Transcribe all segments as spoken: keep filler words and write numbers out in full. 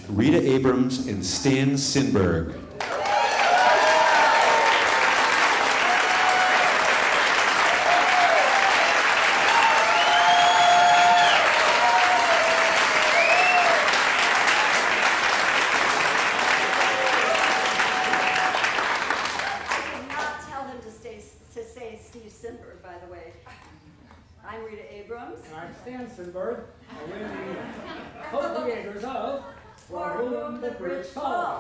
Rita Abrams and Stan Sinberg. I'm Rita Abrams. And I'm Stan Sinberg. And we're the co-creators of For Whom the Bridge Falls.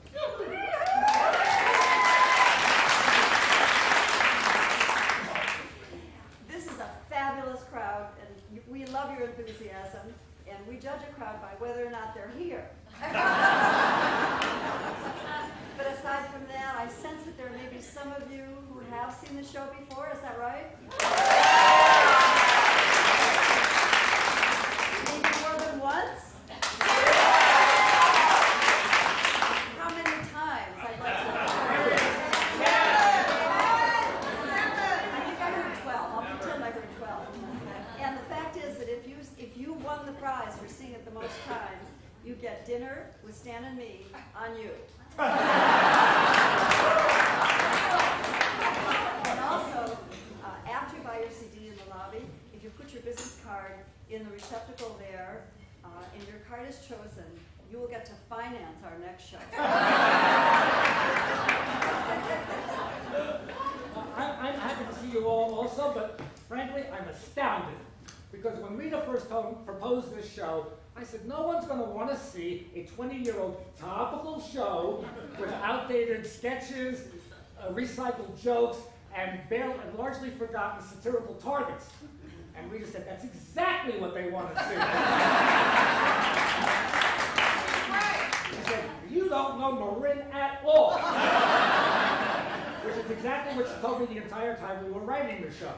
This is a fabulous crowd, and we love your enthusiasm, and we judge a crowd by whether or not they're here. But aside from that, I sense that there may be some of you who have seen the show before. Is that right? Maybe more than once? How many times? I'd like to know. I think I heard twelve. I'll pretend I heard twelve. And the fact is that if you if you won the prize for seeing it the most times, you get dinner with Stan and me on you. And also, uh, after you buy your C D in the lobby, if you put your business card in the receptacle there, uh, and your card is chosen, you will get to finance our next show. Uh, I'm, I'm happy to see you all also, but frankly, I'm astounded. Because when Rita first told, proposed this show, I said, no one's going to want to see a twenty-year-old topical show with outdated sketches, uh, recycled jokes, and, barely, and largely forgotten satirical targets. And Rita said, that's exactly what they want to see. She said, you don't know Marin at all. Which is exactly what she told me the entire time we were writing the show.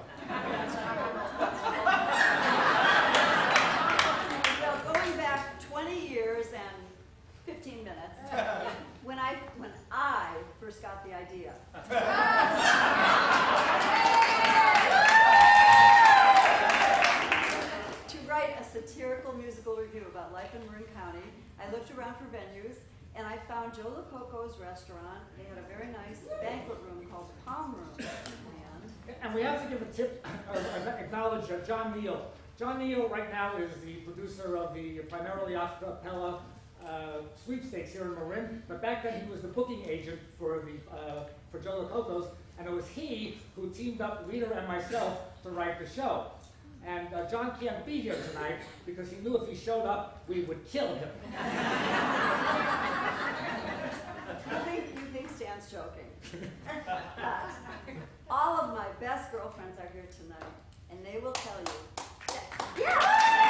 Well, going back twenty years and fifteen minutes, when I, when I first got the idea. To write a satirical musical review about life in Marin County, I looked around for venues, and I found Joe Lococo's restaurant. They had a very nice banquet room called Palm Room. And, and we have to give a tip, or acknowledge uh, John Neal. John Neal right now is the producer of the primarily a cappella uh, sweepstakes here in Marin, but back then he was the booking agent for the uh, for Joe Lococo's, and it was he who teamed up Rita and myself to write the show. And uh, John can't be here tonight because he knew if he showed up, we would kill him. You think, you think Stan's joking. But all of my best girlfriends are here tonight, and they will tell you that, yeah!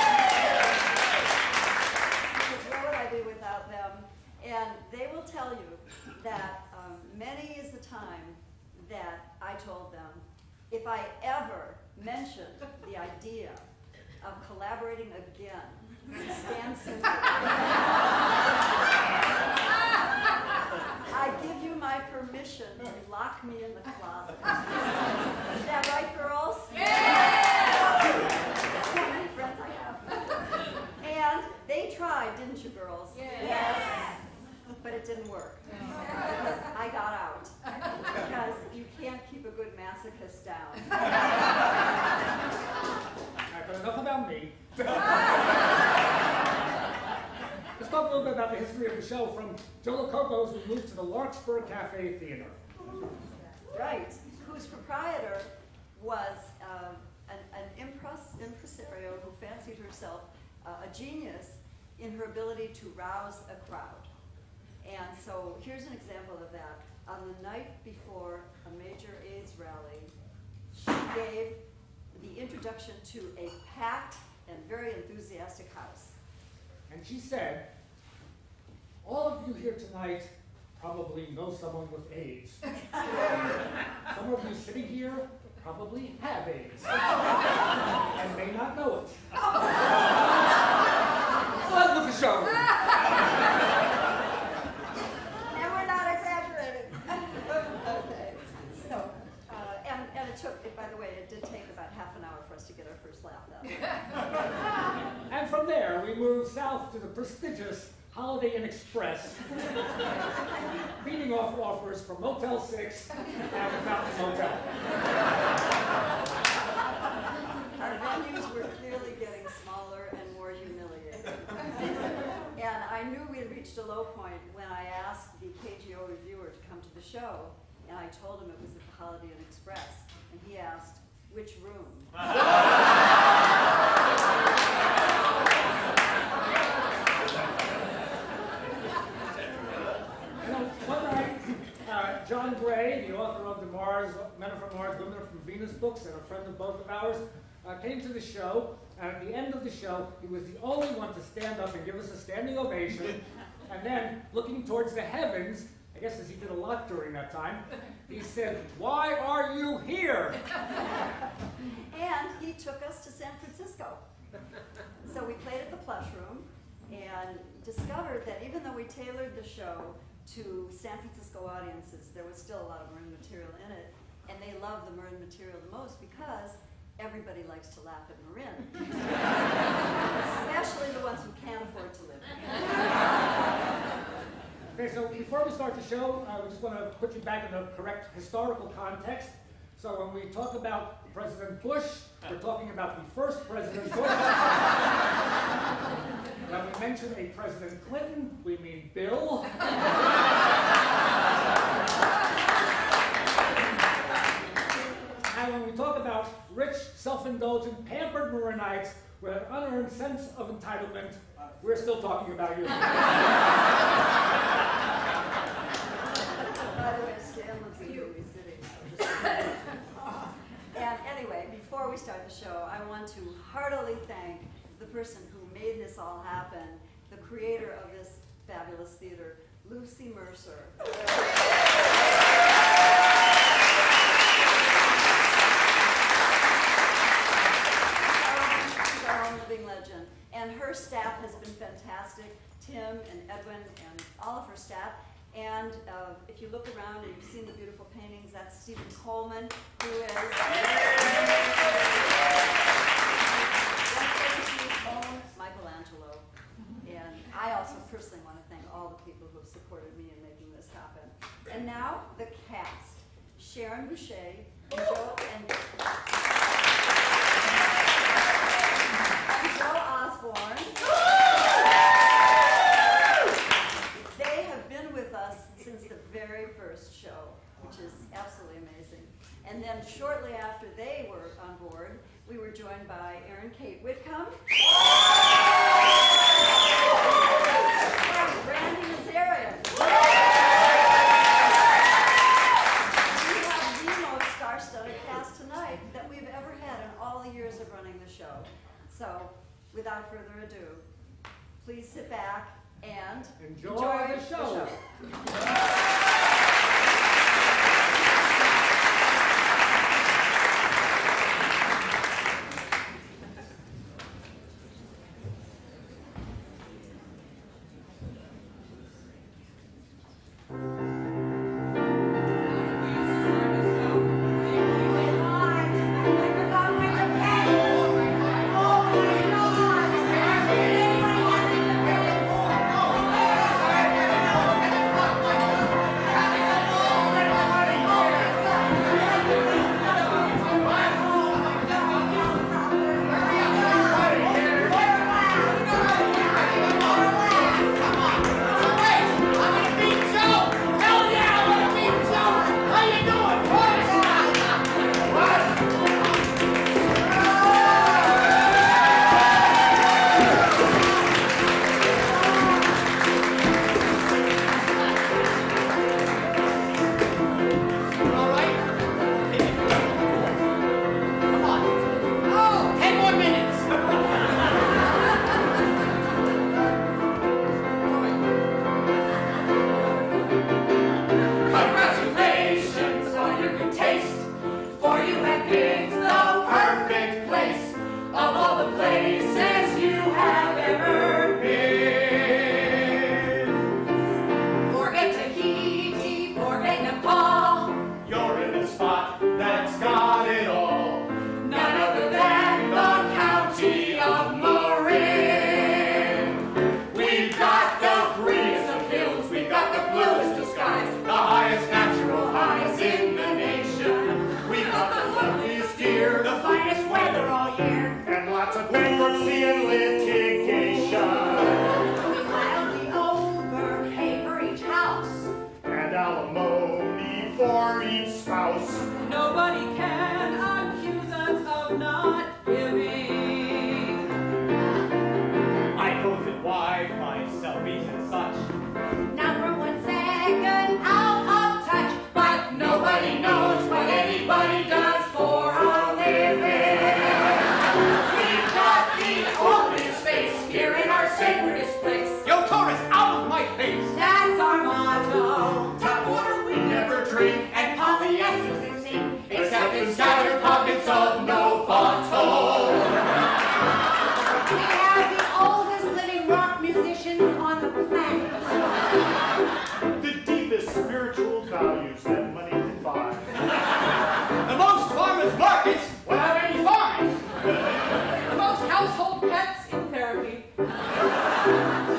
Because where would I be without them? And they will tell you that um, many is the time that I told them, if I ever mentioned the idea of collaborating again with Stan Sinberg, I give you my permission to lock me in the closet. Is that right, girls? Yeah! That's how many friends I have. And they tried, didn't you, girls? Yes. yes. But it didn't work. Because I got out. Because you can't keep a good masochist down. Alright, but enough about me. Let's talk a little bit about the history of the show. From Joe Lococo's, we moved to the Larkspur Cafe Theater. Right, whose proprietor was uh, an, an impress, impresario who fancied herself uh, a genius in her ability to rouse a crowd. And so here's an example of that. On the night before a major AIDS rally, she gave the introduction to a packed and very enthusiastic house. And she said, all of you here tonight probably know someone with AIDS. Some of you sitting here probably have AIDS and may not know it. Let's look at the show. And we're not exaggerating. Okay. So, uh, and, and it took, it, by the way, it did take about half an hour for us to get our first laugh out. And from there, we moved south to the prestigious fabulous Holiday Inn Express, beating off offers from Motel six and the Fountain Motel. Our venues were clearly getting smaller and more humiliating. And I knew we had reached a low point when I asked the K G O reviewer to come to the show, and I told him it was at the Holiday Inn Express, and he asked, which room? You know, one night, uh, John Gray, the author of the Mars, Men Are From Mars, Women Are From Venus books, and a friend of both of ours, uh, came to the show, and at the end of the show, he was the only one to stand up and give us a standing ovation, and then, looking towards the heavens, I guess as he did a lot during that time, he said, "Why are you here?" And he took us to San Francisco. So we played at the Plush Room and discovered that even though we tailored the show to San Francisco audiences, there was still a lot of Marin material in it, and they loved the Marin material the most because everybody likes to laugh at Marin. Especially the ones who can't afford to live. Okay, so before we start the show, uh, we just want to put you back in the correct historical context. So when we talk about President Bush, we're talking about the first President Bush. When we mention a President Clinton, we mean Bill. And when we talk about rich, self-indulgent, pampered Marinites with an unearned sense of entitlement, we're still talking about you. By the way, Stan lives in New York City. And anyway, before we start the show, I want to heartily thank the person who made this all happen, the creator of this fabulous theater, Lucy Mercer. She's our own living legend. And her staff has been fantastic, Tim and Edwin and all of her staff. And uh, if you look around and you've seen the beautiful paintings, that's Stephen Coleman, who is one own Michelangelo. And I also personally want to thank all the people who have supported me in making this happen. And now, the cast. Sharon, Boucher, and Joe, and, and Joe Osborn. They have been with us since the very first show, which is absolutely amazing. And then shortly after they were on board, we were joined by Erin-Kate Whitcomb, and Randy Nazarian. We have the most star-studded cast tonight that we've ever had in all the years of running the show. So, without further ado, please sit back and enjoy, enjoy the show. The show. Oh,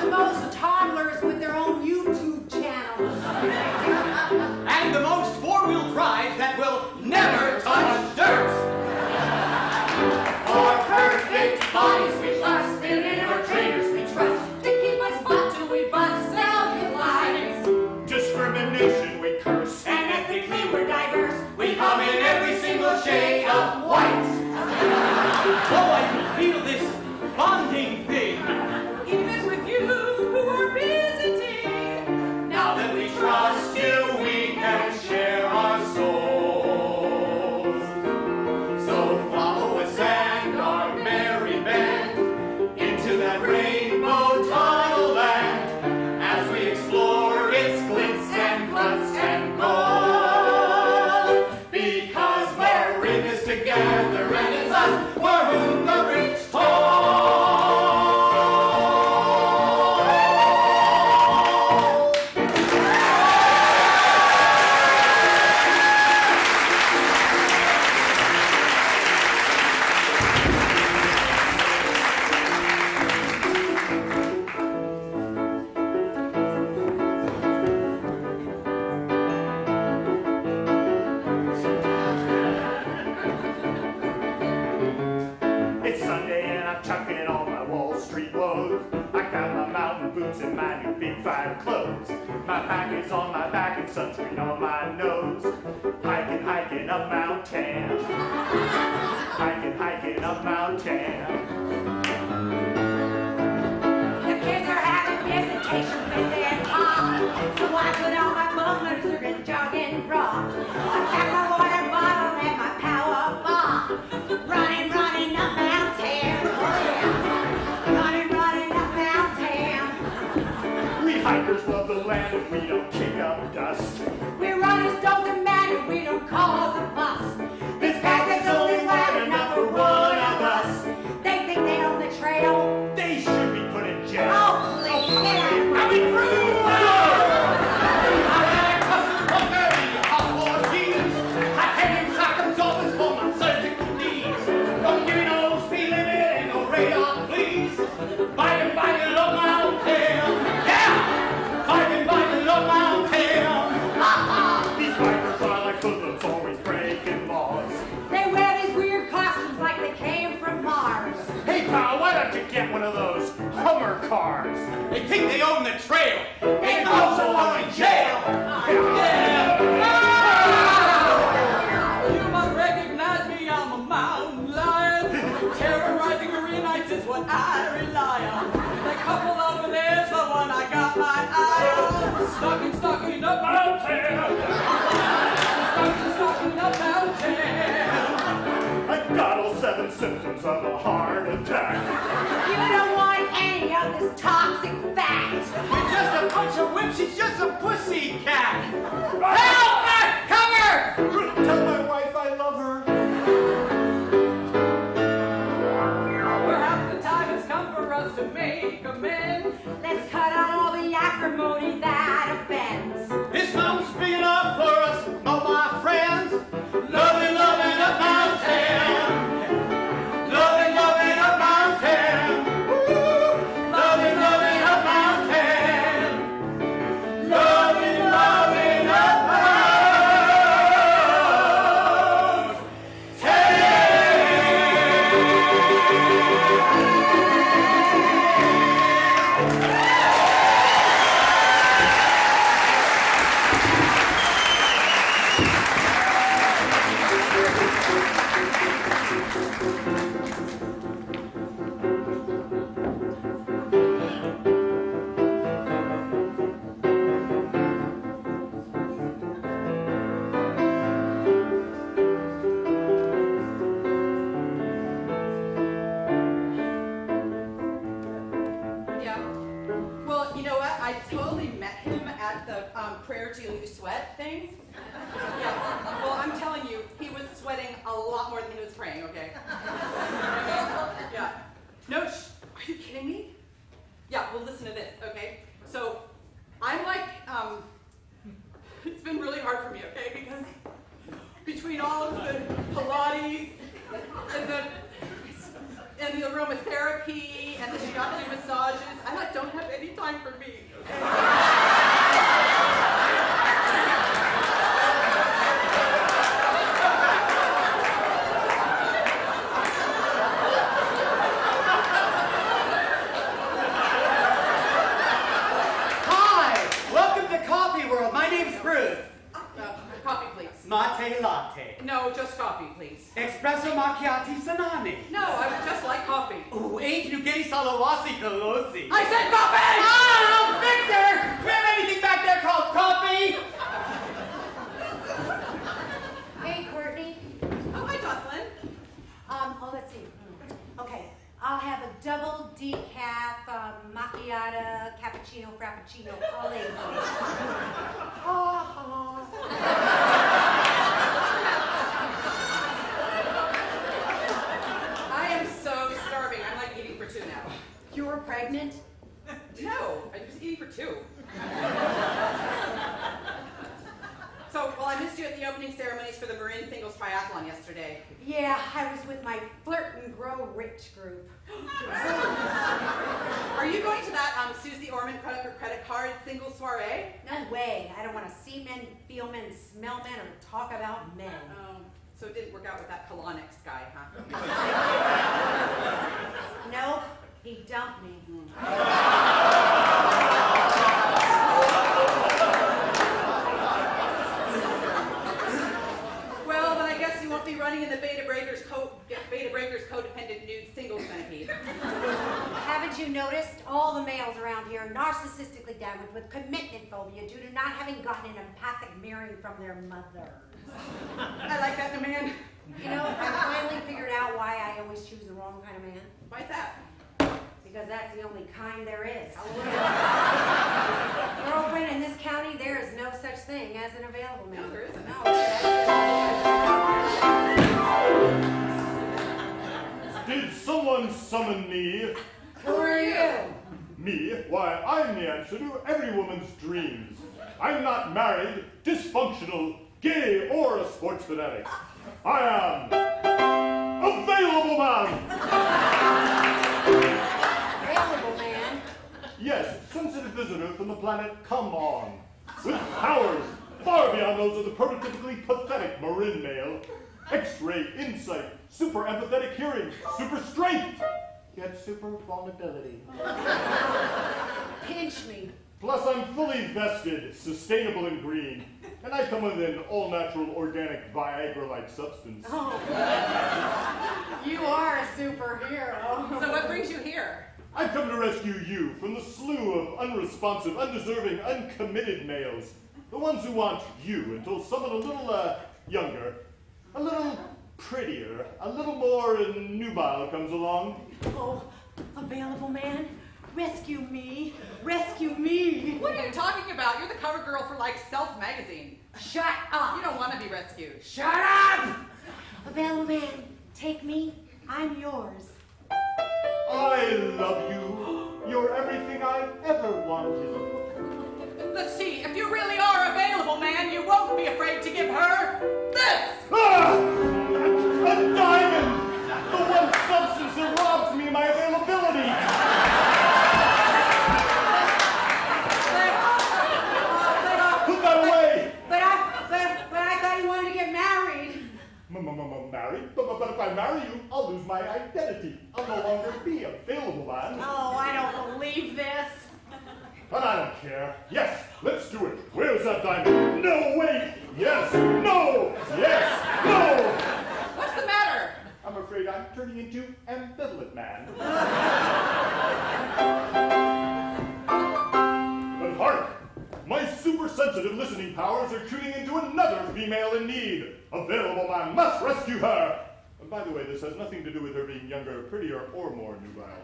and most toddlers with their own YouTube channels. And the most four-wheel drives that will never touch dirt. For perfect bodies we trust, and in our trainers we trust, to keep us hot till we bust cellulite. Discrimination we curse, And ethically we're diverse, we come in every single shade of white. Oh, I can feel this bonding thing. even with you who are visiting. Now that we trust you, we can share our souls. So follow us and our merry band into that rainbow tunnel land as we explore its glitz and gluts and gold. Because we're in this together and it's us, we're who the rich told. It's Sunday and I'm chucking all my Wall Street woes. I got my mountain boots and my new big fire clothes. My pack is on my back and sunscreen on my nose. Hiking, hiking up Mount Tam. Hiking, hiking up Mount Tam. The kids are having visitation with their mom, so I put on my bummers and jogging bra. I got my water bottle and my power bar. Running, running up Mount Tam. Oh yeah. Running, running up Mount Tam. We hikers love the land and we don't kick up dust. We runners don't demand, we don't cause a fuss. This pack is only wide enough for one of us. They think they own the trail. They should be put in jail. Oh, please, get out of Are we here. through? I had custom bunker in the hot jeans. I came shotguns always for my surgical needs. Don't give me no speed limit and no radar, please. Biting, biting up Mount Tam. Yeah! Biting, biting up Mount Tam. These bikers are like hoodlums, always breaking laws. They wear these weird costumes like they came from Mars. Hey pal, why don't you get one of those Hummer cars? They think they own the trail. They also are in jail. Yeah. You must recognize me, I'm a mountain lion. Terrorizing marinites is what I rely on. The couple over there's the one I got my eye on. Stalking, stalking up mountain. Stalking, stalking up mountain. I got all seven symptoms of a heart attack. You don't want any of this toxic fat. You're just a bunch of whips, she's just a pussy cat. Help! Cover! Tell my wife I love her. Perhaps the time has come for us to make amends. Let's cut out all the acrimony that offends. This mountain's big enough for us, all my friends. Loving, loving up mountain. Loving, loving up mountain. Woo! Loving, loving up mountain. Loving, loving up mountain. Yeah. Well, you know what? I totally met him at the um, prayer till you sweat thing. Yeah. Well, I'm telling you, he was sweating a lot more than he was praying, okay? Yeah. No, sh- are you kidding me? Yeah, well, listen to this, okay? So, I'm like, um, it's been really hard for me, okay? Because between all of the Pilates and the and the aromatherapy and the shiatsu massages, I like don't have any time Bruce. Uh, coffee, please. Mate latte. No, just coffee, please. Espresso macchiati sanani. No, I would just like coffee. Ooh, ain't you gay salawasi colosi? I said coffee! Ah, Victor! Do you have anything back there called coffee? Hey, Courtney. Oh, hi, Jocelyn. Um, oh, let's see. Okay, I'll have a double decaf, um, macchiato, cappuccino, frappuccino, all in. I am so starving. I'm like eating for two now. You're pregnant? No, I'm just eating for two. So, well, I missed you at the opening ceremonies for the Marin Singles Triathlon yesterday. Yeah, I was with my Flirt and Grow Rich group. Are you going to that um, Susie Orman credit, credit card single soiree? No way. I don't want to see men, feel men, smell men, or talk about men. Um, so it didn't work out with that Colonics guy, huh? Nope, he dumped me. Well, then I guess you won't be running in the Beta Breakers co Beta Breakers codependent nude singles centipede. Haven't you noticed all the males around here are narcissistically damaged with commitment phobia due to not having gotten an empathic mirroring from their mothers? I like that in a man. You know, I finally figured out why I always choose the wrong kind of man. Why's that? Because that's the only kind there is. Girlfriend, in this county, there is no such thing as an available man. No, there isn't. No. Did someone summon me? Who are you? Me? Why, I'm the answer to every woman's dreams. I'm not married, dysfunctional, gay, or a sports fanatic. I am available man. Available man? Yes, sensitive visitor from the planet Come On, with powers far beyond those of the prototypically pathetic Marin male. X-ray insight, super empathetic hearing, super strength, yet super vulnerability. Pinch me. Plus, I'm fully vested, sustainable and green, and I come with an all-natural, organic, Viagra-like substance. Oh. You are a superhero. So what brings you here? I've come to rescue you from the slew of unresponsive, undeserving, uncommitted males. The ones who want you until someone a little, uh, younger, a little prettier, a little more nubile comes along. Oh, available man? Rescue me. Rescue me. What are you talking about? You're the cover girl for, like, Self magazine. Shut up. You don't want to be rescued. Shut up! Available man, take me. I'm yours. I love you. You're everything I've ever wanted. Let's see, if you really are available, man, you won't be afraid to give her this! Ah! A diamond! The one substance that robs me of my availability! Put that away! But I, but, but I thought you wanted to get married. Married? But, but, but if I marry you, I'll lose my identity. I'll no longer be available, man. Oh, I don't believe this. But I don't care. Yes, let's do it. Where's that diamond? No, wait! Yes! No! Yes! No! What's the matter? I'm afraid I'm turning into ambivalent man. But hark! My super-sensitive listening powers are tuning into another female in need. Available man must rescue her! And by the way, this has nothing to do with her being younger, prettier, or more nubile.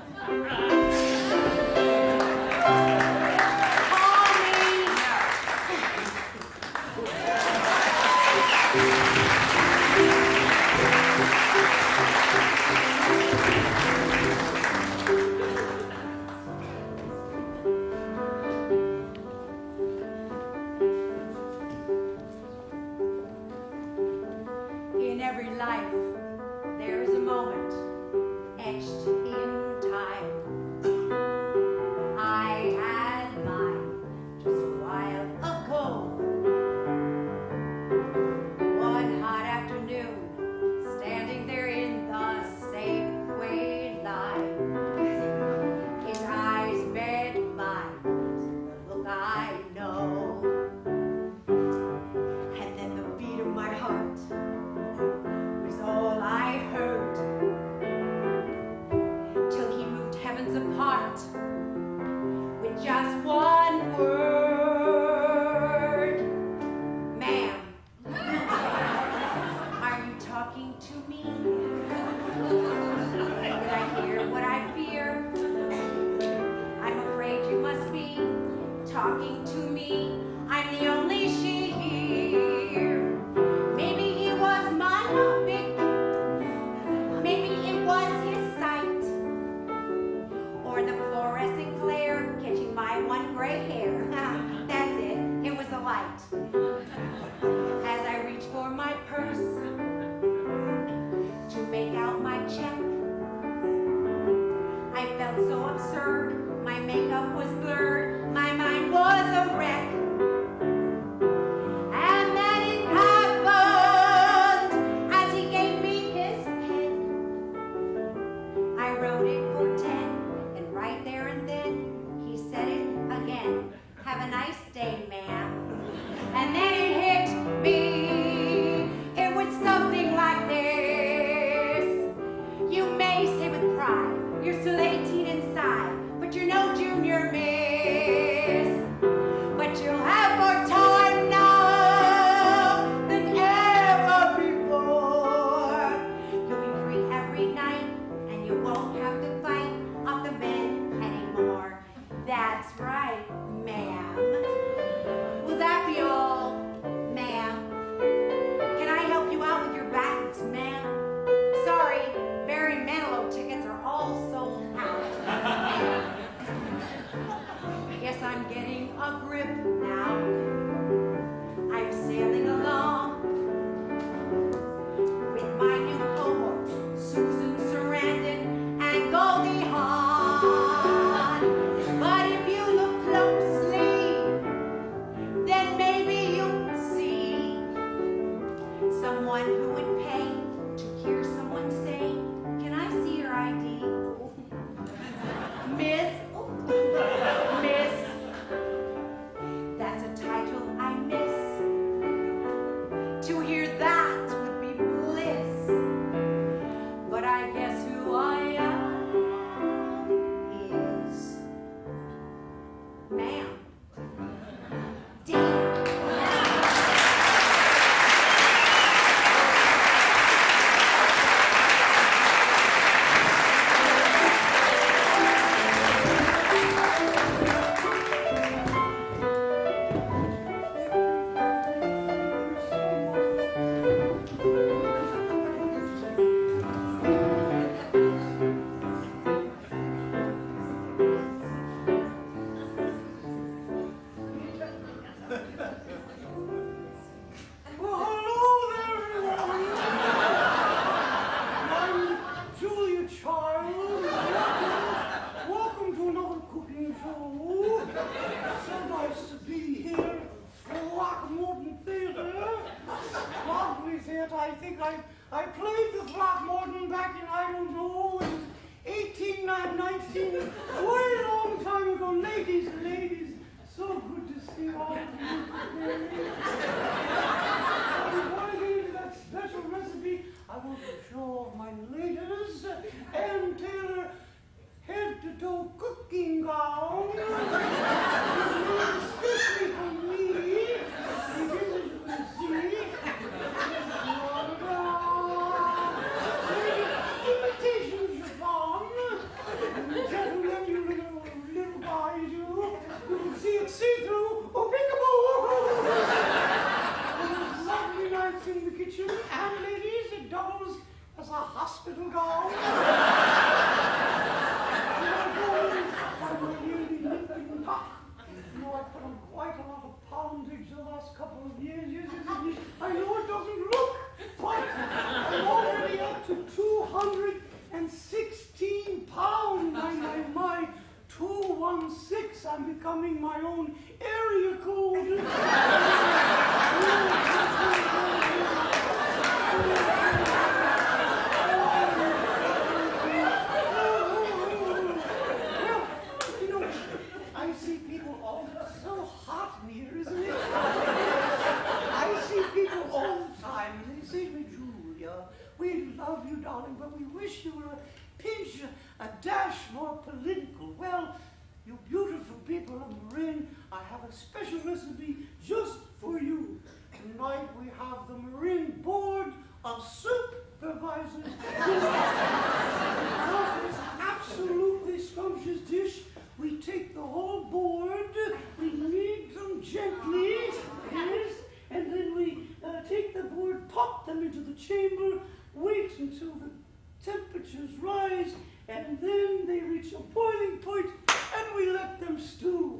Call me. In every life, there is a moment etched in time. I had talking to me. I'm the only she here. Maybe he was myopic. Maybe it was his sight. Or the fluorescent glare catching my one gray hair. That's it. It was the light. As I reached for my purse to make out my check, I felt so absurd. My makeup was blurred. My mind was a wreck. And then it happened as he gave me his pen. I wrote it for ten, and right there and then he said it again. Have a nice day, ma'am. And then it hit me. It was something like this. You may say with pride, you're still eighteen inside, but you're no junior miss. But you'll have more time now than ever before. You'll be free every night, and you won't have to fight off the men anymore. That's right, ma'am. Will that be all, ma'am? Can I help you out with your bags, ma'am? Sorry, Barry Manilow tickets are all sold out. Guess I'm getting a grip now. I'm sailing along with my new cohorts, Susan Sarandon and Goldie Hawn. But if you look closely, then maybe you'll see someone who would pay to hear someone say, can I see your I D? Miss, Miss, that's a title I miss. To hear that would be bliss. But I guess who I am is ma'am. Damn. Well, hello there, everyone. I'm Julia Child. Welcome to another cooking show. So nice to be here at Throckmorton Theater. Lovely theater. I think I I played the Throckmorton back in, I don't know, in eighteen nineteen, way long time ago. Ladies, ladies, so good to see all of you today. Before I get into that special recipe, I want to show off my latest Ann Taylor head-to-toe cooking gown. Especially for me. Because as you can see, imitation chiffon. Gentlemen, you little, little guys, you, you can see it see-through. Oh, peekaboo! Lovely nights in the kitchen, and ladies, it doubles as a hospital gown. I'm really limping back. You know, I put on quite a lot of poundage the last couple of years. Yes, yes, yes. I know it doesn't look, but I'm already up to two hundred sixteen pounds. My, my, my, two one six. I'm becoming my own area code. Love you, darling, but we wish you were a pinch, a dash more political. Well, you beautiful people of Marin, I have a special recipe just for you. Tonight we have the Marin Board of Supervisors. Now, it's an absolutely scrumptious dish. We take the whole board, we chamber, wait until the temperatures rise, and then they reach a boiling point, and we let them stew.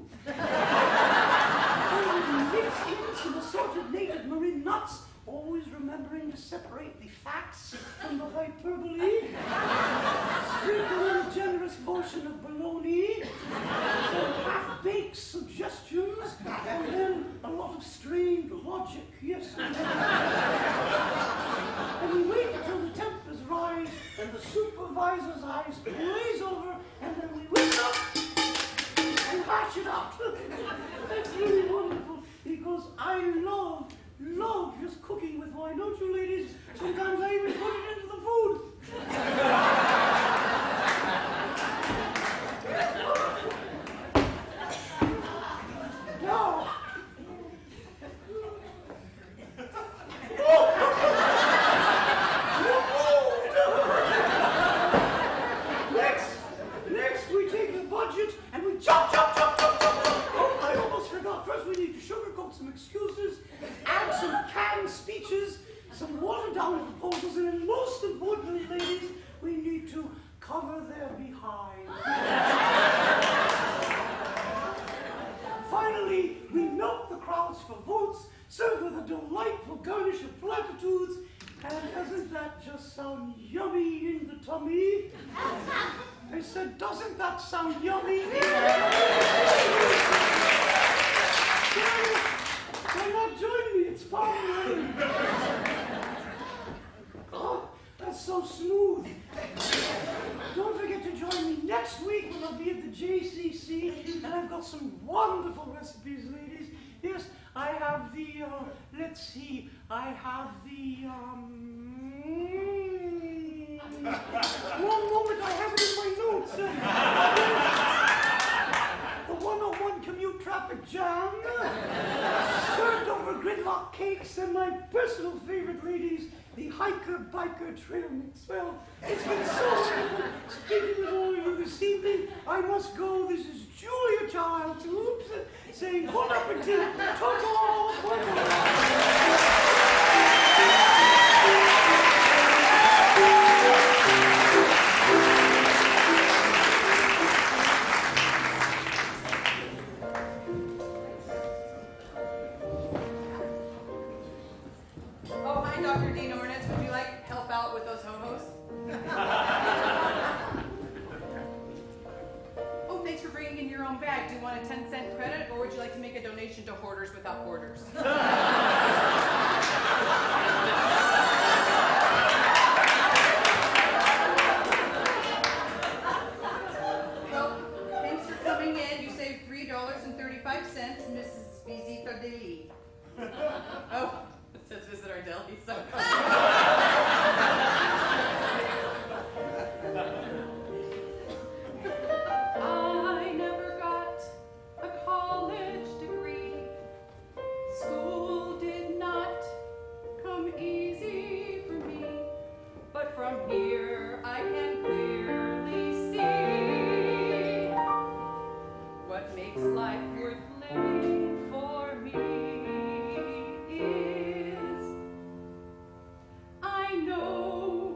And we mix in some assorted native marine nuts, always remembering to separate the facts from the hyperbole. Sprinkle in a generous portion of bologna, some half-baked suggestions, and then a lot of strained logic, yes. And we wait until the tempers rise, and the supervisor's eyes glaze over, and then we whisk up and hash it out. That's really wonderful, because I love Love just cooking with wine, don't you, ladies? Sometimes I even put it into the food. Now, next, next we take the budget and we chop, chop, chop, chop, chop, chop. Oh, I almost forgot. First, we need to sugarcoat some excuses, add some canned speeches, some watered-down proposals, and then most importantly, ladies, we need to cover their behind. Finally, we milk the crowds for votes, serve with a delightful garnish of platitudes, and doesn't that just sound yummy in the tummy? I said, doesn't that sound yummy? Why not join me? It's fun. Oh, that's so smooth. Don't forget to join me next week when I'll be at the J C C, and I've got some wonderful recipes, ladies. Yes, I have the, uh, let's see, I have the, um... one moment, I have it in my notes. The one oh one commute traffic jam, served over gridlock cakes, and my personal favorite, ladies, the hiker-biker trail mix. Well, it's been so wonderful speaking with all of you this evening. I must go. This is Julia Childs, oops, saying bon appetit, Oh, hi, Doctor Dean Ornitz. Would you like help out with those ho-hos? Oh, thanks for bringing in your own bag. Do you want a ten cent credit, or would you like to make a donation to Hoarders Without Borders? Well, thanks for coming in. You saved three dollars and thirty-five cents, Missus Visita Deli. Oh. It says visit our deli, so. I never got a college degree. School did not come easy for me. But from here I can clearly see what makes life worth living for me. I know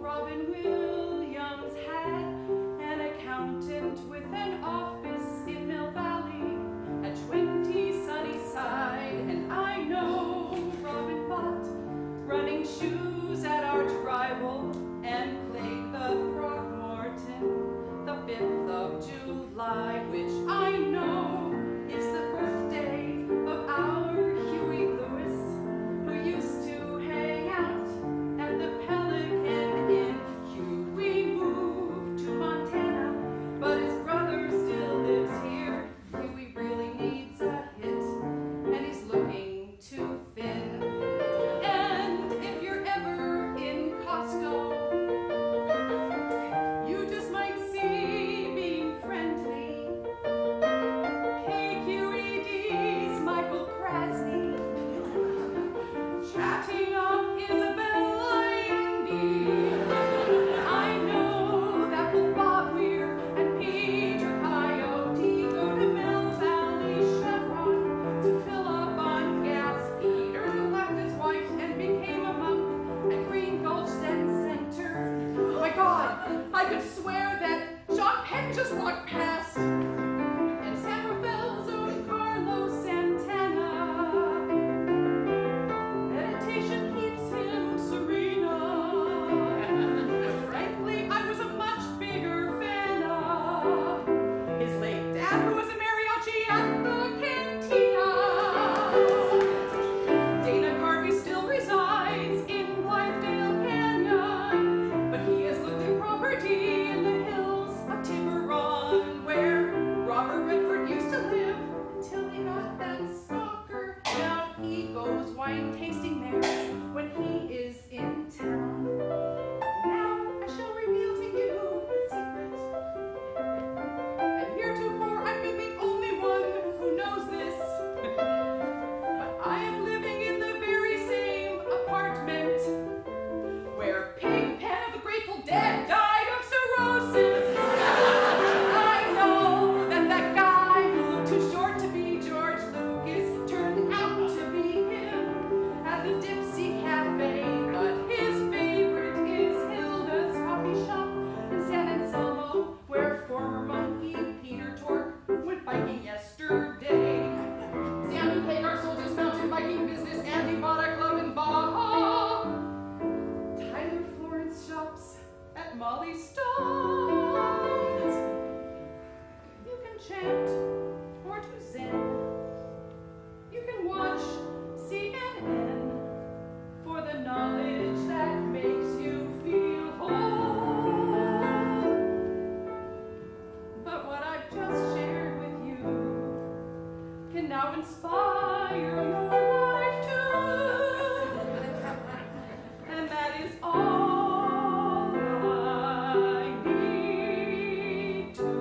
inspire your life too. And that is all I need to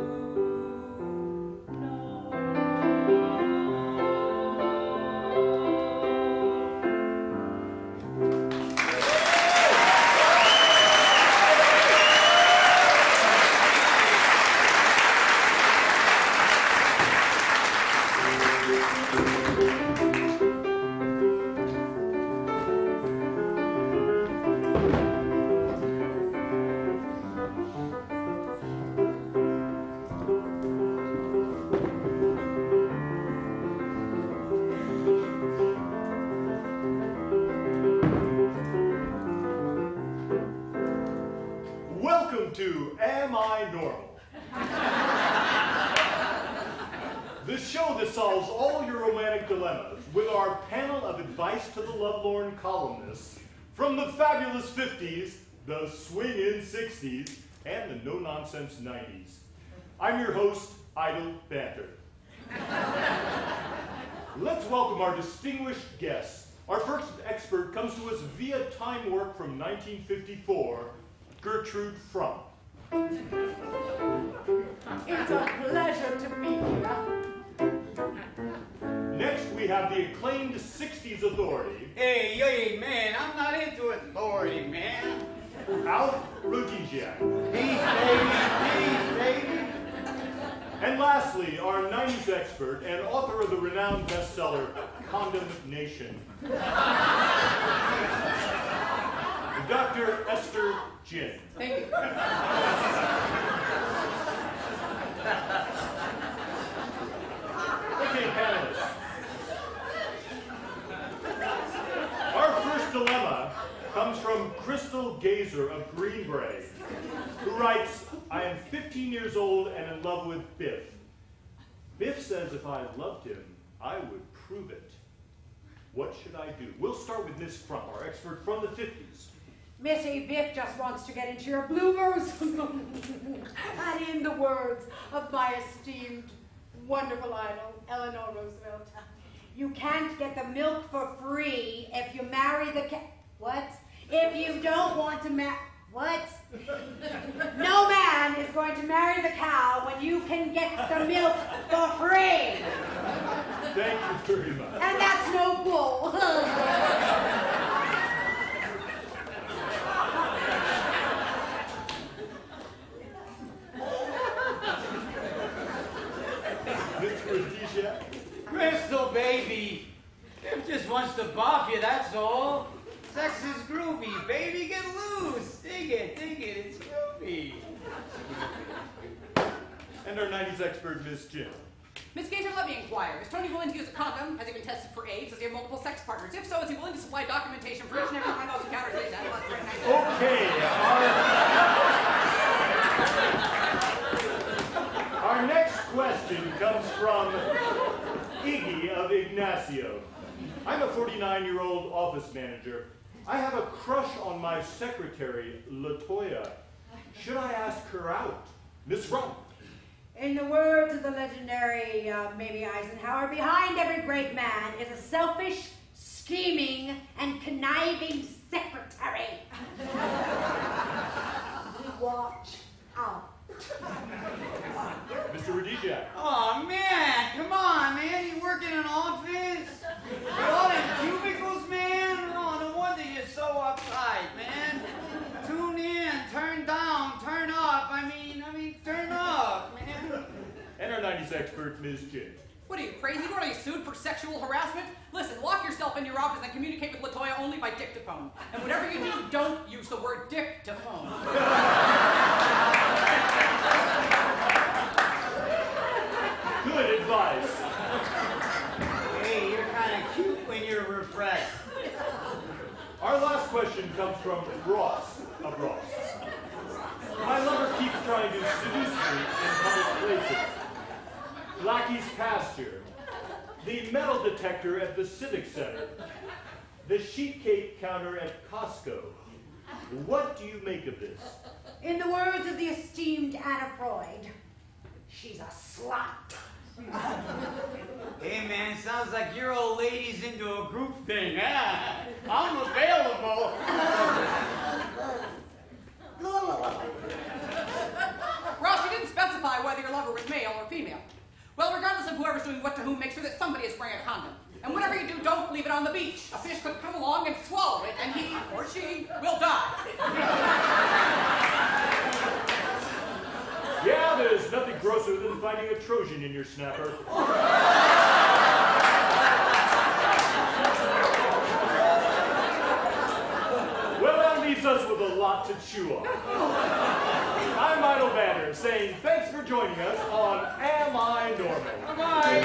know. Welcome to Am I Normal? The show that solves all your romantic dilemmas with our panel of advice to the lovelorn columnists from the fabulous fifties, the swingin' sixties, and the no-nonsense nineties. I'm your host, Idle Banter. Let's welcome our distinguished guests. Our first expert comes to us via time warp from nineteen fifty-four, Gertrude Frump. It's a pleasure to meet you. Next, we have the acclaimed sixties authority, Hey, hey, man, I'm not into authority, man. Alf Rhodesiak. Peace, baby, peace, baby. And lastly, our nineties expert and author of the renowned bestseller, Condom Nation, Doctor Esther Jin. Thank you. Okay, panelists. Our first dilemma comes from Crystal Gazer of Greenbrae, who writes, I am fifteen years old and in love with Biff. Biff says if I loved him, I would prove it. What should I do? We'll start with Miss Frump, our expert from the fifties. Missy, Biff just wants to get into your bloomers. And in the words of my esteemed, wonderful idol, Eleanor Roosevelt, you can't get the milk for free if you marry the ca- What? If you don't want to marry... What? No man is going to marry the cow when you can get the milk for free. Thank you very much. And that's no bull. Mister Rhodesiak? Crystal, baby. Biff just wants to bop you, that's all. Sex is groovy, baby, get loose. Dig it, dig it, it's groovy. And our nineties expert, Miss Jin. Miss Gazer, let me inquire. Is Tony willing to use a condom? Has he been tested for AIDS? Does he have multiple sex partners? If so, is he willing to supply documentation for each and every one of those encounters that he's had? Let's bring that down. Okay, our, our next question comes from Iggy of Ignacio. I'm a forty-nine-year-old office manager. I have a crush on my secretary, LaToya. Should I ask her out? Miss Rump. In the words of the legendary uh, Mamie Eisenhower, behind every great man is a selfish, scheming, and conniving secretary. Watch out. Mister Rhodesiak. Oh man, come on, man. You work in an office? You all in cubicles, man? Oh, no wonder you're so uptight, man. Tune in, turn down, turn up. I mean, I mean, turn up, man. And our nineties expert, Miz Jin. What are you, crazy? You want to be sued for sexual harassment? Listen, lock yourself in your office and communicate with LaToya only by dictaphone. And whatever you do, don't use the word dictaphone. Good advice. Hey, you're kind of cute when you're refreshed. Our last question comes from Ross of Ross. My lover keeps trying to seduce me in public places. Blackie's pasture, the metal detector at the Civic Center, the sheet cake counter at Costco. What do you make of this? In the words of the esteemed Anna Freud, she's a slut. Hey, man, sounds like your old lady's into a group thing, huh? I'm available. Ross, you didn't specify whether your lover was male or female. Well, regardless of whoever's doing what to whom, make sure that somebody is wearing a condom. And whatever you do, don't leave it on the beach. A fish could come along and swallow it, and he or she will die. Yeah, there's nothing grosser than finding a Trojan in your snapper. Well, that leaves us with a lot to chew on. I'm Idle Banner, saying thanks for joining us on Am I Normal? Bye.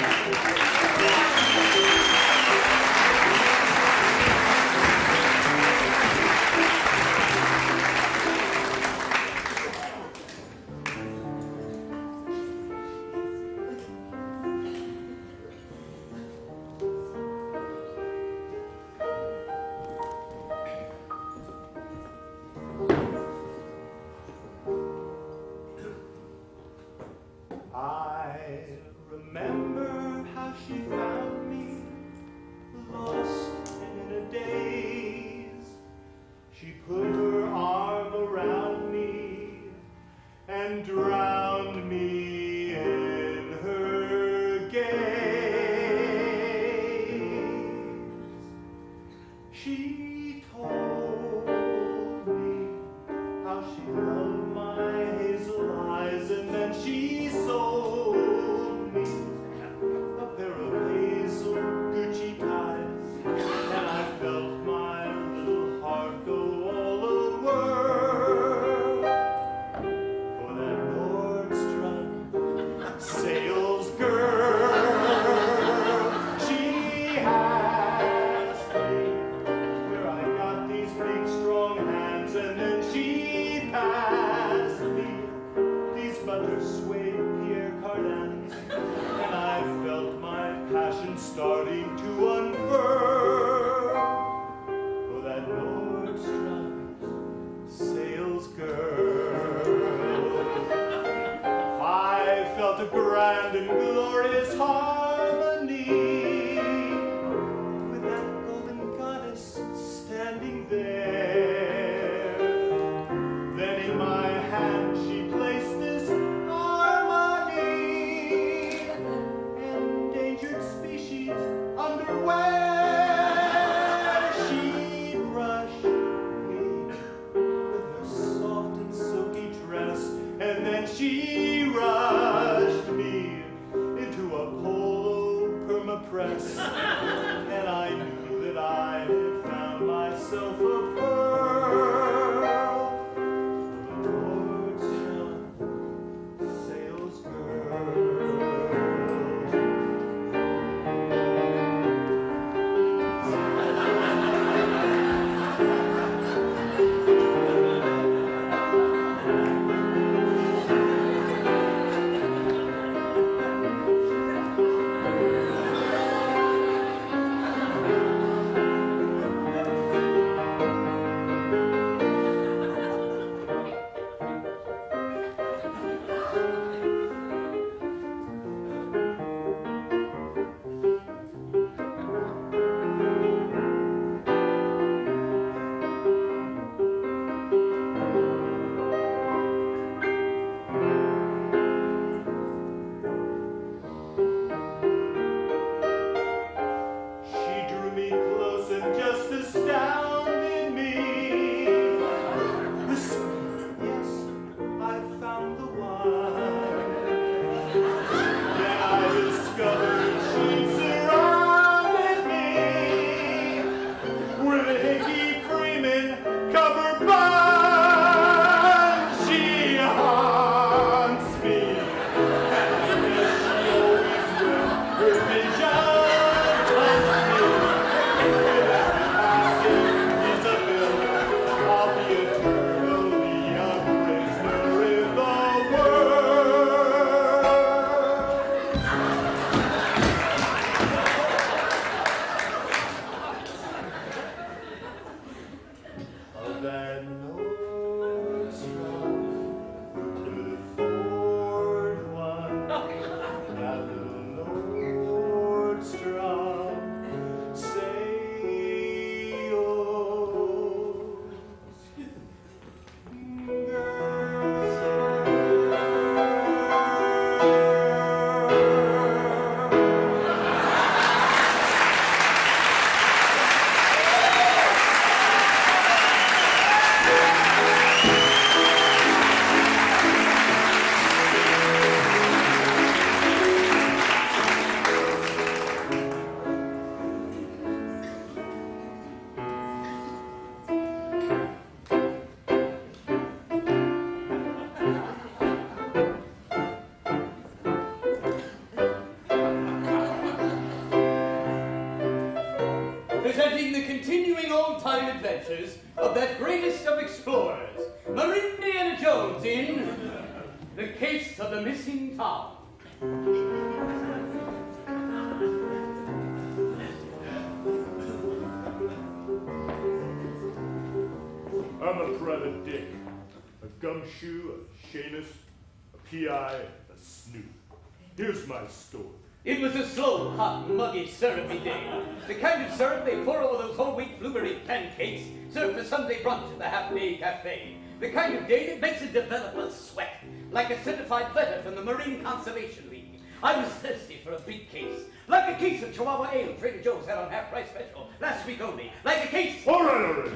presenting the continuing old-time adventures of that greatest of explorers, Indiana Jones in The Case of the Missing Tom. I'm a private dick, a gumshoe, a Seamus, a P I, a snoop. Here's my story. It was a slow, hot, muggy, syrupy day. The kind of syrup they pour over those whole-wheat blueberry pancakes served for Sunday brunch at the Half-Day Cafe. The kind of day that makes a developer sweat, like a certified letter from the Marine Conservation League. I was thirsty for a big case, like a case of Chihuahua Ale Trader Joe's had on half-price special last week only. Like a case... All right, all right.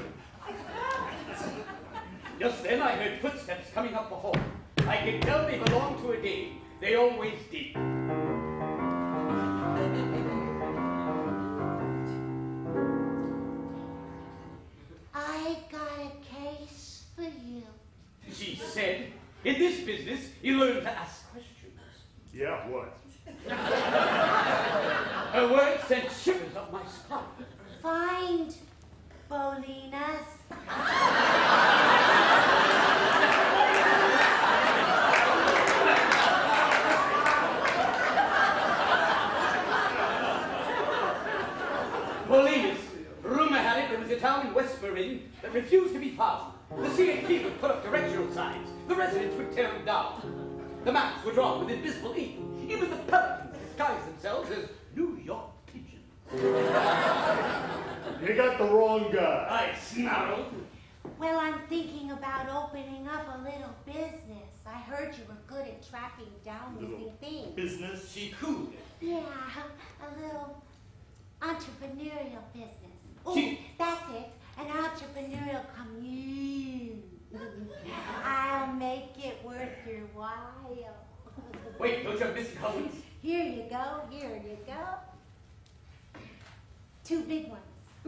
Just then I heard footsteps coming up the hall. I could tell they belonged to a dame. They always did. I got a case for you. She said, in this business, you learn to ask questions. Yeah, what? Her words sent shivers up my spine. Find Bolinas. Bolinas. Rumor had it there was a town in West Marin that refused to be found. The C H P would put up directional signs. The residents would tear them down. The maps were drawn with invisible ink. Even the pelicans disguised themselves as New York pigeons. You got the wrong guy. I snarled. Well, I'm thinking about opening up a little business. I heard you were good at tracking down missing things. Business? She cooed. Yeah, a little entrepreneurial business. Oh, She- that's it. An entrepreneurial commune. I'll make it worth your while. Wait, don't you have Miss Collins? Here you go, here you go. Two big ones.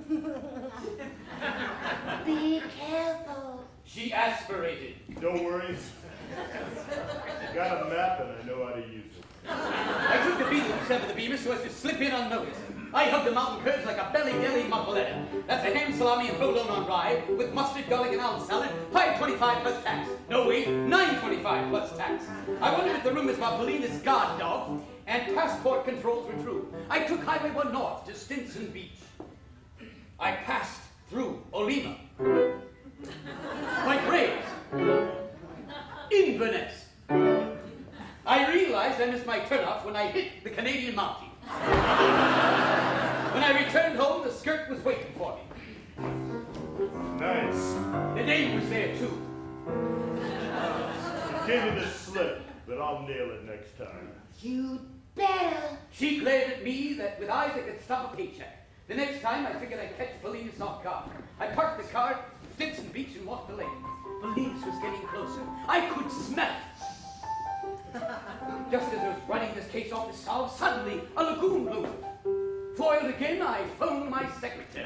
Be careful. She aspirated. Don't worry. Got a map and I know how to use it. I took the beetle instead of the beamer so as to slip in unnoticed. I hugged the mountain curves like a belly deli muffaletta. That's a ham salami and provolone on rye with mustard, garlic, and almond salad. five twenty-five plus tax. No wait, nine twenty-five plus tax. I wondered if the rumors about Polina's guard dog and passport controls were true. I took Highway one North to Stinson Beach. I passed through Olima. Like Graves. Inverness. I realized I missed my turnoff when I hit the Canadian Mountie. When I returned home, the skirt was waiting for me. Nice. The dame was there, too. I gave you the slip, but I'll nail it next time. You better. She glared at me that with eyes that could stop a paycheck. The next time, I figured I'd catch Polina's off guard. I parked the car at Stinson Beach and walked the lake. Polina's was getting closer. I could smell it. Just as I was running this case off to solve, suddenly a lagoon loomed. Foiled again, I phoned my secretary.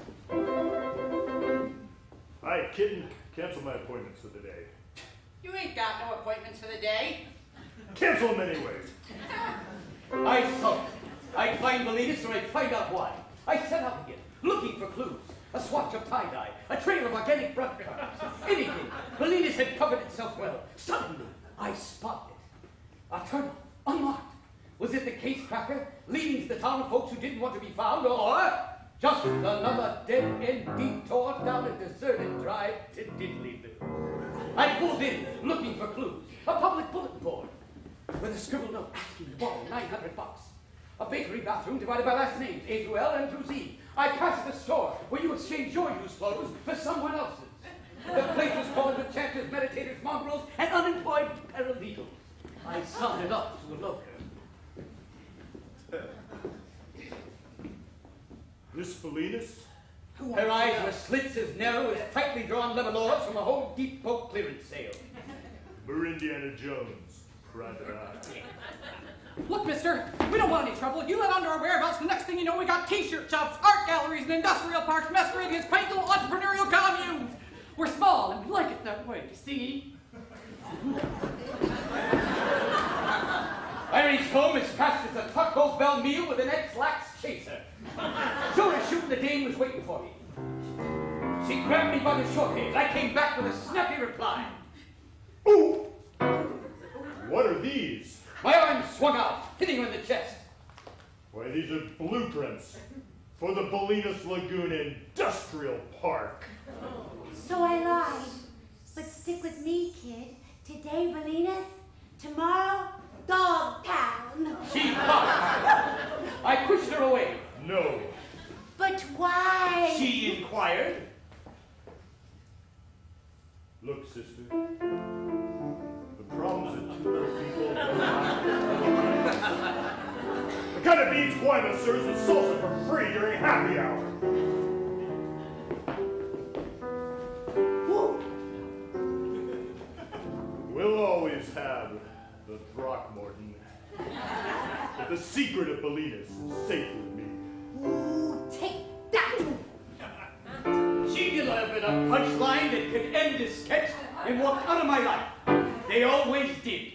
Hi, kitten. Cancel my appointments for the day. You ain't got no appointments for the day. Cancel them anyways. I thought I'd find Bolinas or I'd find out why. I set out again, looking for clues. A swatch of tie-dye, a trail of organic breadcrumbs, anything. Bolinas had covered itself well. Suddenly, I spotted it. A turtle, unmarked. Was it the case cracker leading to the town of folks who didn't want to be found, or just another dead-end detour down a deserted drive to Diddleyville? I pulled in, looking for clues. A public bulletin board with a scribbled note asking to borrow nine hundred bucks. A bakery bathroom divided by last names, A through L and through Z. I passed the store where you exchange your used clothes for someone else's. The place was crawling with chanters, meditators, mongrels, and unemployed paralegals. I sauntered up to a local. Miss Bolinas? Her eyes were slits as narrow as tightly drawn lemonors from a whole deep boat clearance sale. Indiana Jones, private eye. Look, mister, we don't want any trouble. You let under our whereabouts, the next thing you know, we got t-shirt shops, art galleries, and industrial parks masquerading as quaint little entrepreneurial communes. We're small, and we like it that way, see? I reached home as fast as a Taco Bell meal with an ex-lax chaser. Sure as shooting, the dame was She grabbed me by the short hairs. I came back with a snappy reply. Ooh! What are these? My arm swung out, hitting her in the chest. Why, these are blueprints for the Bolinas Lagoon Industrial Park. So I lied. But stick with me, kid. Today, Bolinas. Tomorrow, Dogtown. She barked. I pushed her away. No. But why? She inquired. Look, sister. The problem's that two little people. The kind of beans Guayma serves with salsa for free during happy hour. We'll always have the Throckmorton. But the secret of Bolinas is safe with me. Ooh, take that! She delivered a punchline that could end this sketch and walk out of my life. They always did.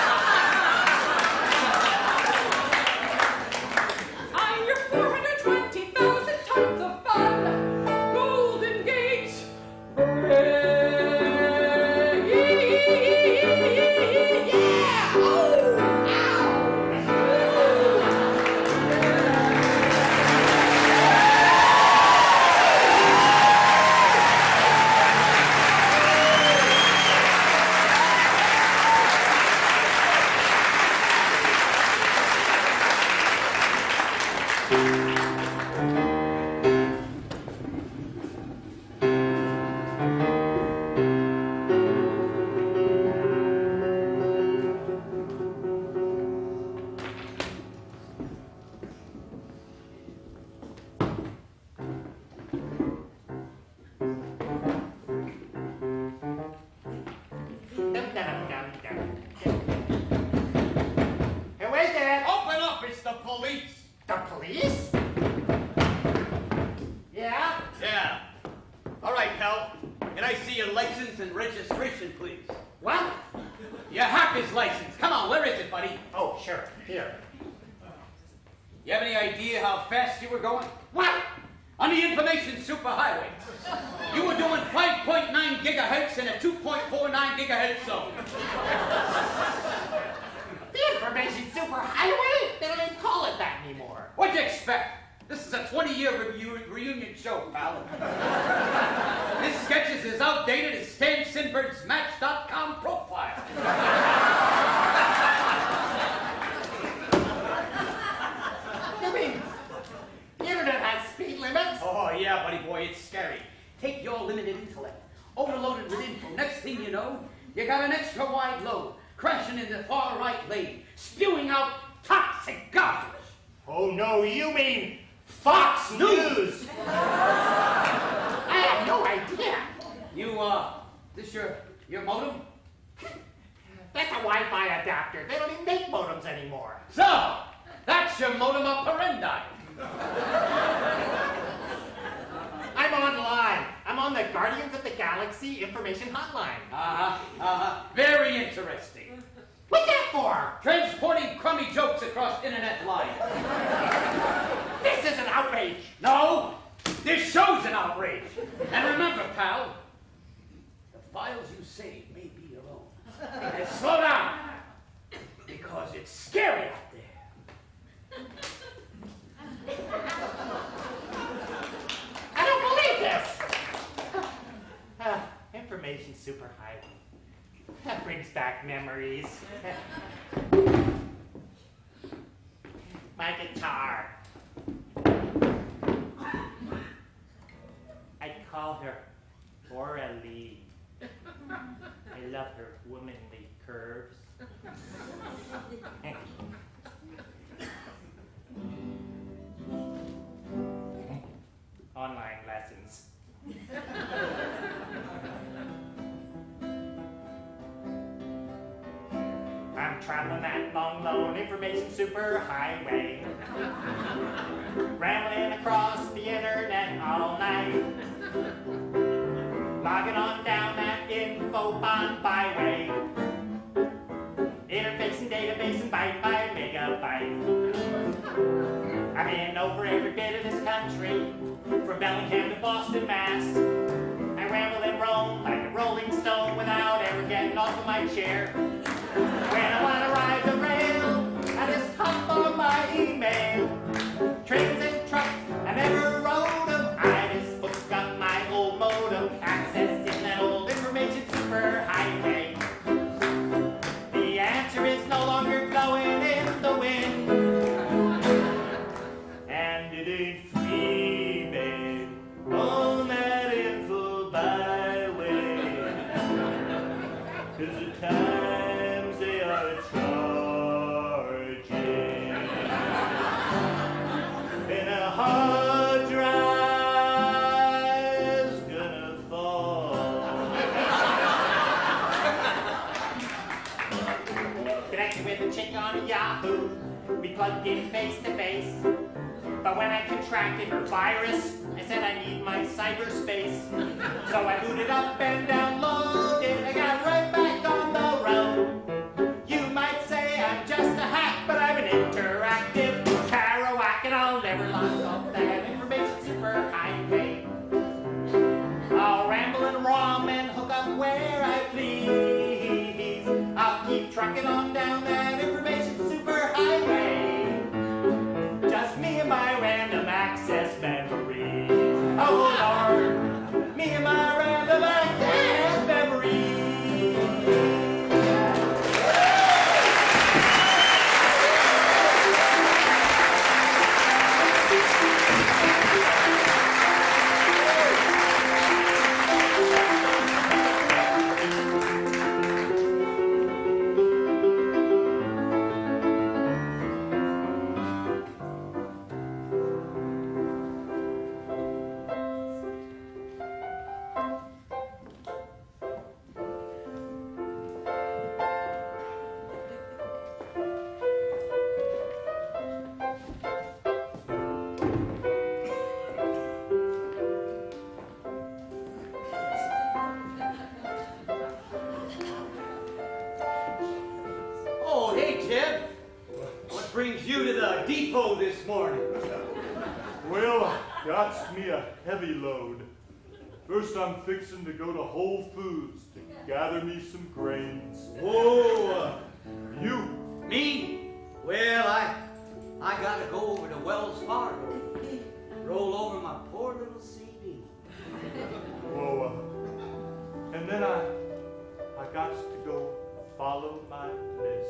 I'm your four hundred twenty Who is it? Open up, it's the police. The police? Yeah? Yeah. All right, pal. Can I see your license and registration, please? What? Your hacker's license. Come on, where is it, buddy? Oh, sure. Here. You have any idea how fast you were going? What? On the information superhighway. You were doing five point nine gigahertz in a two point four nine gigahertz zone. The information superhighway? They don't even call it that anymore. What'd you expect? This is a twenty-year reu reunion show, pal. This Sketches is outdated as Stan Sinberg's Match dot com profile. You mean the internet has speed limits? Oh, yeah, buddy boy, it's scary. Take your limited intellect, overloaded with info. Next thing you know, you got an extra wide load, crashing in the far right lane, spewing out toxic garbage. Oh, no, you mean Fox News. I have no idea. You, uh, this your, your modem? That's a Wi-Fi adapter. They don't even make modems anymore. So, that's your modem operandi. I'm online. I'm on the Guardians of the Galaxy information hotline. Uh-huh, uh-huh. Very interesting. What's that for? Transporting crummy jokes across internet lines. This is an outrage. No, this show's an outrage. And remember, pal, the files you save may be your own. And slow down, because it's scary out there. I don't believe this. Uh, information superhighway. That brings back memories. My guitar. I'd call her Laura Lee. I love her womanly curves. Online lessons. I'm traveling that long, lone information superhighway, rambling across the internet all night, logging on down that info bond byway, interfacing database and byte by megabyte. I've been over every bit of this country, from Bellingham to Boston, Mass. I ramble and roam like a rolling stone without ever getting off of my chair. When I want to ride the rail, I just hop on my email. Trains and trucks, I never rode them. I just hooked up my old modem, accessing that old information superhighway. The answer is no longer blowing in the wind. And it ain't free, babe, on that info byway. 'Cause the times they are charging, and a hard drive's gonna fall. Connected with a chick on Yahoo, we plugged in face to face. But when I contracted her virus, I said I need my cyberspace. So I booted up and downloaded. I got right back on the road. You might say I'm just a hack, but I'm an interactive Kerouac, and I'll never lock off that information superhighway. I'll ramble and rom and hook up where I please. I'll keep trucking on down that information superhighway. Just me and my random access memories. Oh Lord, me and my random access memories. the depot this morning? Well, that's me a heavy load. First, I'm fixing to go to Whole Foods to gather me some grains. Oh, uh, You? me? Well, I, I gotta go over to Wells Fargo, roll over my poor little C D. Whoa. Uh, and then I, I got to go follow my miss.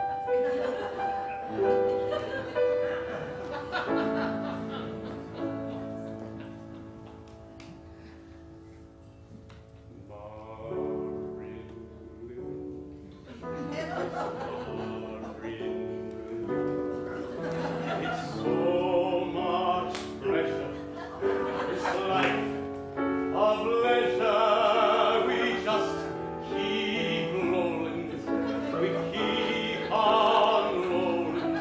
It's so much pressure. This life of leisure, we just keep rolling. We keep on rolling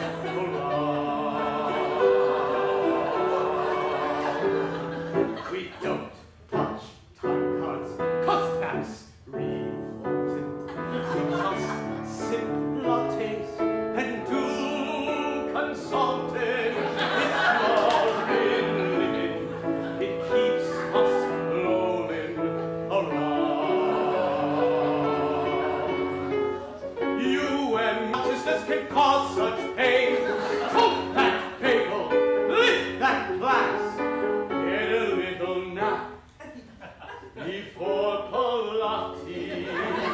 along. We don't touch time cards, 'cause that's revolting. We just sip lattes and do consulting. It's boring living. It keeps us rolling along. You and consciousness can cause such pain. Tote that bagel, lift that glass, get a little nap before Pilates.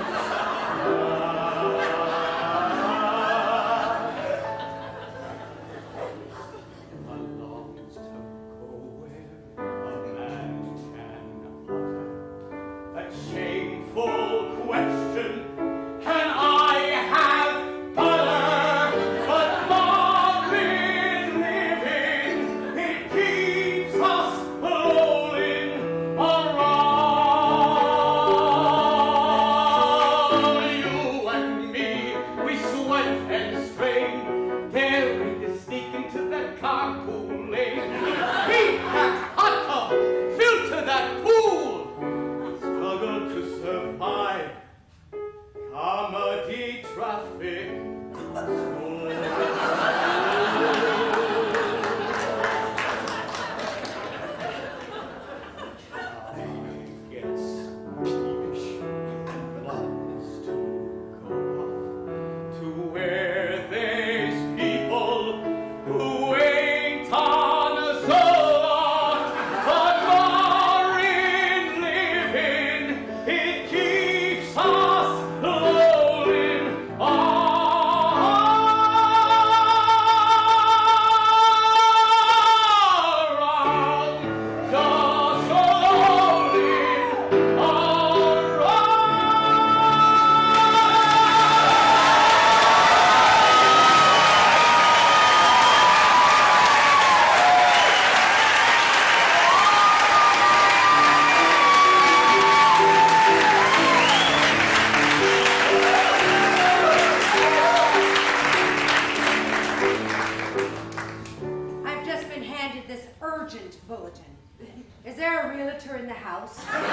I longs to go where a man can utter that shameful question, can I have butter? But modern living, it keeps us rolling around. You and me, we sweat and strain, daring to sneak into that carpool lane. Beat that hot tub, filter that pool, struggle to survive comedy traffic. I guess peevish and longs to go off to where there's people who ain't on so long, but foreign living, it keeps us rolling around, just rolling around. I've just been handed this urgent bulletin. Is there a realtor in the house?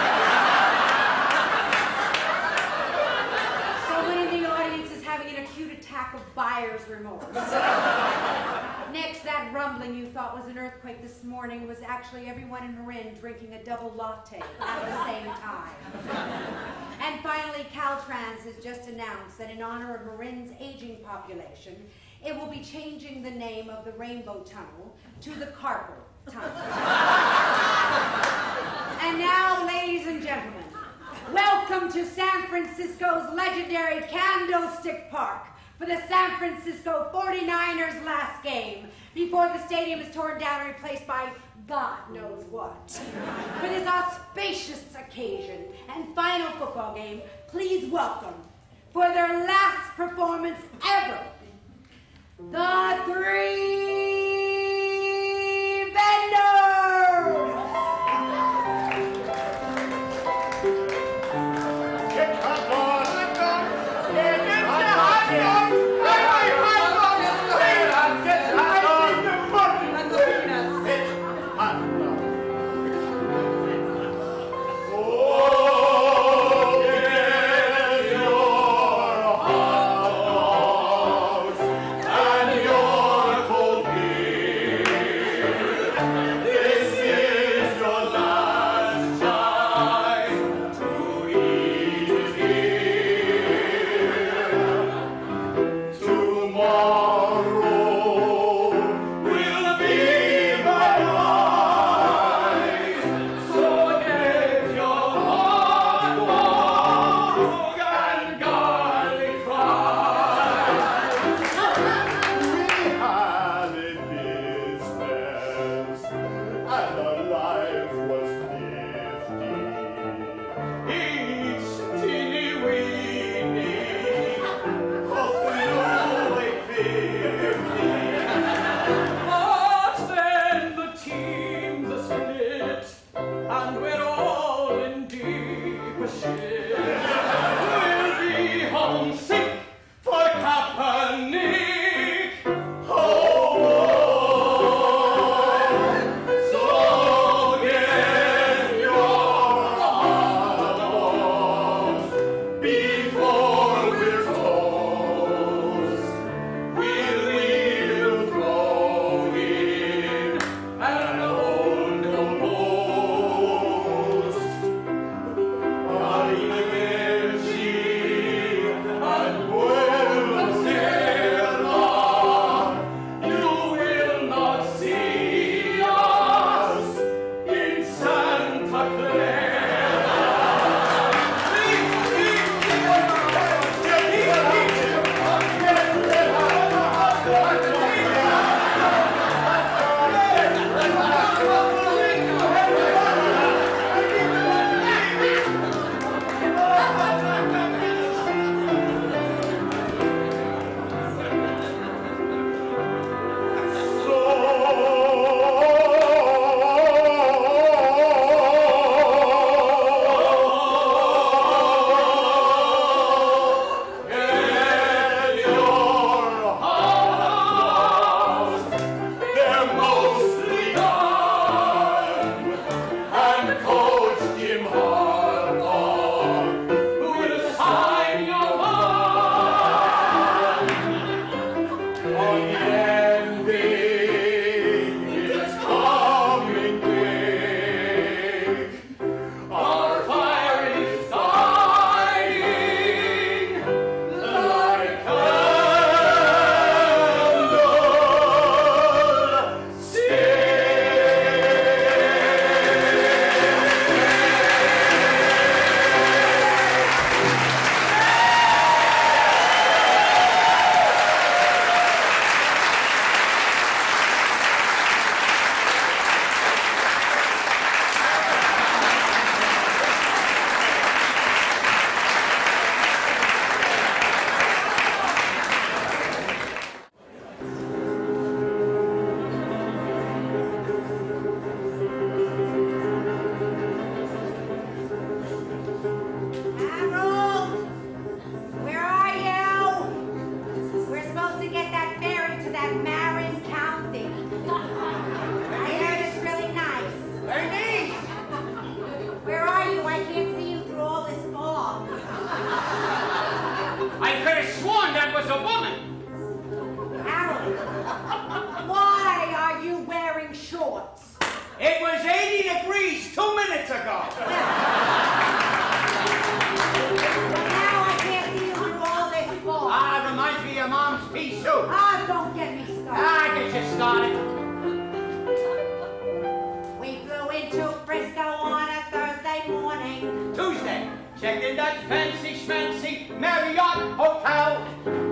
Someone in the audience is having an acute attack of buyer's remorse. Next, that rumbling you thought was an earthquake this morning was actually everyone in Marin drinking a double latte at the same time. And finally, Caltrans has just announced that in honor of Marin's aging population, it will be changing the name of the Rainbow Tunnel to the Carpal Tunnel. And now, ladies and gentlemen, welcome to San Francisco's legendary Candlestick Park for the San Francisco forty-niners last game before the stadium is torn down and replaced by God knows what. For this auspicious occasion and final football game, please welcome, for their last performance ever, the three vendors! Get hot dogs! Hot dogs! Get Get hot the dogs! hot dogs! Bring my hot dogs! Get hot dogs! Get hot dogs! the money and the peanuts! Get hot dogs! Oh, get your hot dogs and your It was eighty degrees two minutes ago. Well, now I can't see you through all this fog. Ah, reminds me of Mom's pea soup. Ah, don't get me started. Ah, get you started. We flew into Frisco on a Thursday morning. Tuesday, checked in that fancy schmancy Marriott hotel.